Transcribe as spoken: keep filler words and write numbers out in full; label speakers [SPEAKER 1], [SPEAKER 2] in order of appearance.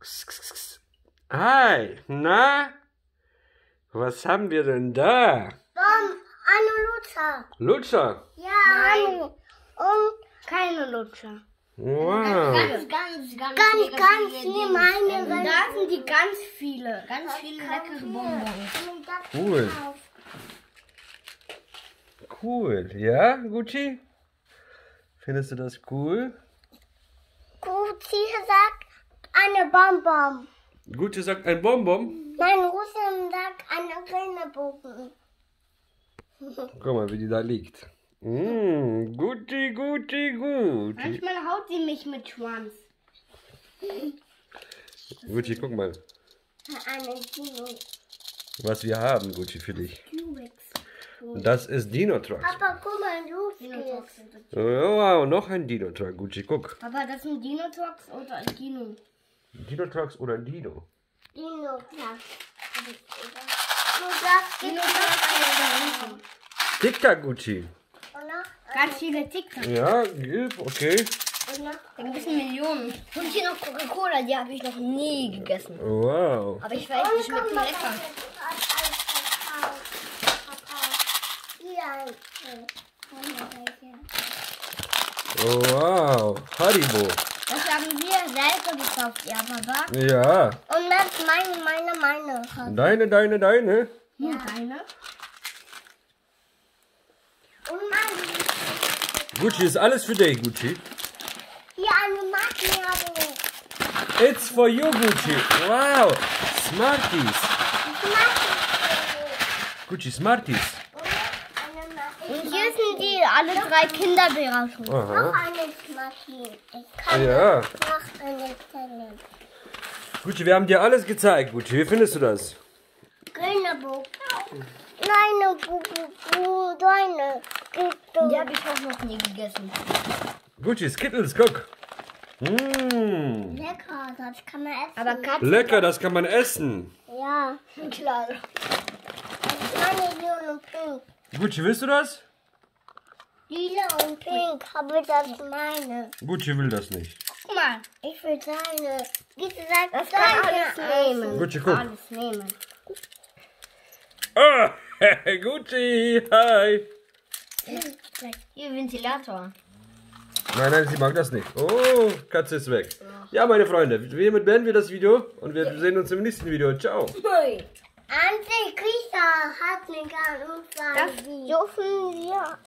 [SPEAKER 1] Hi, na? Was haben wir denn da?
[SPEAKER 2] Um, eine Lutscher.
[SPEAKER 1] Lutscher?
[SPEAKER 2] Ja, eine. Und keine Lutscher.
[SPEAKER 1] Wow.
[SPEAKER 3] Ganz, ganz, ganz,
[SPEAKER 2] Ganz,
[SPEAKER 3] mega
[SPEAKER 2] ganz
[SPEAKER 3] viele
[SPEAKER 2] viel
[SPEAKER 3] Dinge.
[SPEAKER 2] meine.
[SPEAKER 3] Und da sind die ganz viele, ganz viele leckere Bonbons.
[SPEAKER 1] Cool. Cool. Ja, Gucci? Findest du das cool?
[SPEAKER 2] Gucci sagt eine Bonbon.
[SPEAKER 1] Gucci sagt ein Bonbon.
[SPEAKER 2] Mein Russen sagt eine Rindenbogen.
[SPEAKER 1] Guck mal, wie die da liegt. Mmh, Gucci, Gucci, Gucci.
[SPEAKER 3] Manchmal haut sie mich mit Schwanz.
[SPEAKER 1] Gucci, guck mal,
[SPEAKER 2] Eine Dino.
[SPEAKER 1] was wir haben, Gucci, für dich.
[SPEAKER 3] Cubex.
[SPEAKER 1] Das ist Dino-Trucks.
[SPEAKER 2] Papa, guck mal, los geht's.
[SPEAKER 1] Wow, noch ein Dino-Truck, Gucci, guck.
[SPEAKER 3] Papa, das sind Dino-Trucks oder ein Dino?
[SPEAKER 1] Dino-Trucks oder ein Dino?
[SPEAKER 2] Dino, klar. Du sagst Dino.
[SPEAKER 1] Tic-Tac, Gucci.
[SPEAKER 2] Und noch,
[SPEAKER 3] Ganz viele TikTok.
[SPEAKER 1] Ja, gib, okay.
[SPEAKER 2] und noch.
[SPEAKER 3] Da gibt es Millionen. Und hier noch Coca-Cola, die habe ich noch nie gegessen.
[SPEAKER 1] Wow.
[SPEAKER 3] Aber ich weiß, die schmecken lecker.
[SPEAKER 2] Hier ein.
[SPEAKER 1] Oh, wow. Haribo.
[SPEAKER 3] Das haben wir selber gekauft, ja, Papa.
[SPEAKER 1] Ja.
[SPEAKER 2] Und das ist meine, meine, meine.
[SPEAKER 1] Deine, deine, deine.
[SPEAKER 3] Hier keine.
[SPEAKER 2] Und meine.
[SPEAKER 1] Gucci, ist alles für dich, Gucci.
[SPEAKER 2] Hier eine Marke habe ich.
[SPEAKER 1] It's for you, Gucci. Wow. Smarties. Gucci, Smarties.
[SPEAKER 3] Und hier sind die alle drei Kinderbereiche.
[SPEAKER 2] Noch
[SPEAKER 1] Aha.
[SPEAKER 2] eine Maschine. Ich kann
[SPEAKER 1] Ja.
[SPEAKER 2] noch eine Zelle.
[SPEAKER 1] Gucci, wir haben dir alles gezeigt, Gucci. Wie findest du das?
[SPEAKER 2] Grüne Buch. Nein, Bu, Bu, Bu, deine.
[SPEAKER 3] Die habe ich auch noch nie gegessen.
[SPEAKER 1] Gucci, Skittles, guck. Mmh.
[SPEAKER 2] Lecker, das kann man essen.
[SPEAKER 3] Aber Katzen.
[SPEAKER 1] Lecker, das kann man essen.
[SPEAKER 2] Ja,
[SPEAKER 3] Klar.
[SPEAKER 2] das ist meine Lila und Pink.
[SPEAKER 1] Gucci, willst du das?
[SPEAKER 2] Lila und Pink, aber das ist meine.
[SPEAKER 1] Gucci will das nicht.
[SPEAKER 3] Guck mal.
[SPEAKER 2] Ich will deine. Diese sagt
[SPEAKER 3] Das kann alles
[SPEAKER 2] deine.
[SPEAKER 3] nehmen.
[SPEAKER 1] Gucci, guck.
[SPEAKER 3] Alles nehmen.
[SPEAKER 1] Ah, Gucci, hi.
[SPEAKER 3] Hier Ventilator.
[SPEAKER 1] Nein, nein, sie mag das nicht. Oh, Katze ist weg. Ja, meine Freunde, hiermit beenden wir das Video und wir sehen uns im nächsten Video. Ciao.
[SPEAKER 2] Antikriecher hat mir gar nicht
[SPEAKER 3] Das dürfen wir